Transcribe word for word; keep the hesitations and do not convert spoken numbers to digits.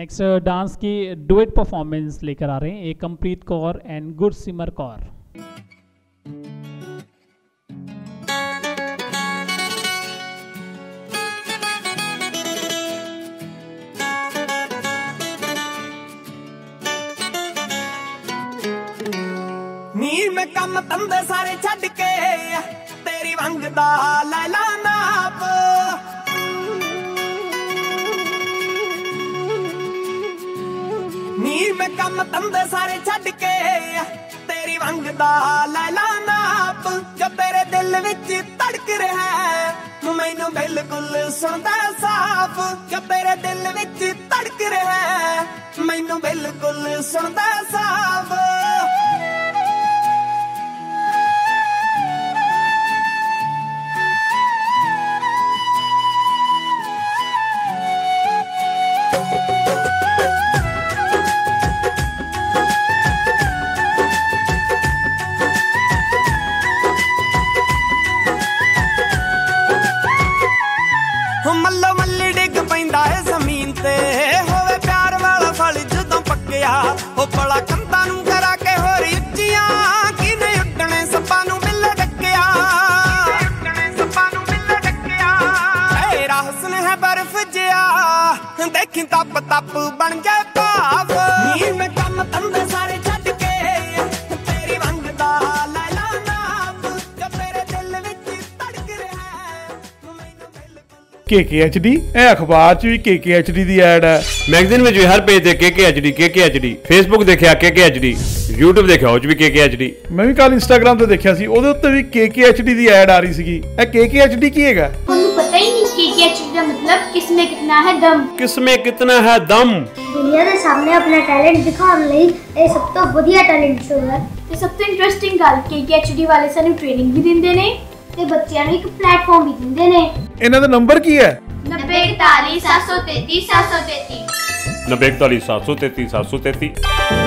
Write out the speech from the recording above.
Next dance की duet performance लेकर आ रहे हैं एक कंप्लीट कौर एंड गुरसिमर कौर। नी मैं कम धंधे सारे छड्ड के तेरी वंग दा लैला नाप, नी मैं कम धंधे सारे छड्ड के तेरी वंग दा लैला नाप। जो तेरे दिल विच धड़क रहा है मैनू बिल्कुल सुनदा साफ, जो तेरे दिल विच धड़क रहा है मैनू बिल्कुल सुनदा साफ। मल्लो मल्ली डिग पैंदा है जमीन ते होवे प्यार वाला फल जदों पक्किया, हो बड़ा कंधा नूं करा के होर उच्चियां किने उड्डणे सप्पां नूं मिल डकिया, उड्डणे सप्पां नूं मिल डकिया। तेरा हुस्न है बर्फ जिया देखी तप तप बन गए भाव, नी मैं कम धंधे सारे छड्ड के तेरी वंग दा लैला नाप। जो तेरे दिल विच धड़क रहा है मैनू बिल्कुल के के एच डी ए अखबार च भी के के एच डी दी ऐड है, मैगजीन में भी हर पेज ते के के एच डी के के एच डी, फेसबुक देखिया के के एच डी, यूट्यूब देखिया उस भी के के एच डी। मैं भी कल इंस्टाग्राम ਤੇ ਦੇਖਿਆ ਸੀ ਉਹਦੇ ਉੱਤੇ ਵੀ ਕੇ ਕੇ ਐਚ ਡੀ ਦੀ ਐਡ ਆ ਰਹੀ ਸੀਗੀ। ਇਹ ਕੇ ਕੇ ਐਚ ਡੀ ਕੀ ਹੈਗਾ? ਤੁਹਾਨੂੰ ਪਤਾ ਹੀ ਨਹੀਂ ਕੇ ਕੇ ਐਚ ਡੀ ਦਾ ਮਤਲਬ ਕਿਸਮੇ ਕਿਤਨਾ ਹੈ ਦਮ। किसमें कितना है दम। ਦੁਨੀਆ ਦੇ ਸਾਹਮਣੇ ਆਪਣਾ ਟੈਲੈਂਟ ਦਿਖਾਉਣ ਲਈ ਇਹ ਸਭ ਤੋਂ ਵਧੀਆ ਟੈਲੈਂਟ ਸ਼ੋ ਹੈ ਤੇ ਸਭ ਤੋਂ ਇੰਟਰਸਟਿੰਗ ਗੱਲ ਕੇ ਕੇ ਐਚ ਡੀ ਵਾਲੇ ਸਾਨੂੰ ਟ੍ਰੇਨਿੰਗ ਵੀ ਦਿੰਦੇ ਨੇ ਤੇ ਬੱਚਿਆਂ ਨੂੰ ਇੱਕ ਪਲੇਟਫਾਰਮ ਵੀ ਦਿੰਦੇ ਨੇ। ਇਹਨਾਂ ਦਾ ਨੰਬਰ ਕੀ ਹੈ? नब्बे इकतालीस सात सौ तैतीस सात सौ तैतीस नब्बे इकतालीस सात सौ तैतीस सात सौ तैतीस।